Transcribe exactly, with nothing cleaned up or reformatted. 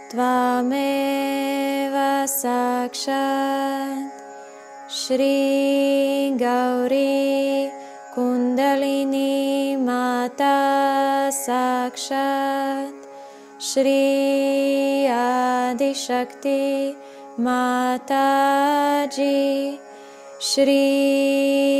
Tvameva Sakshat Shri Gauri Kundalini Mata Sakshat Shri Adi Shakti Mataji Shri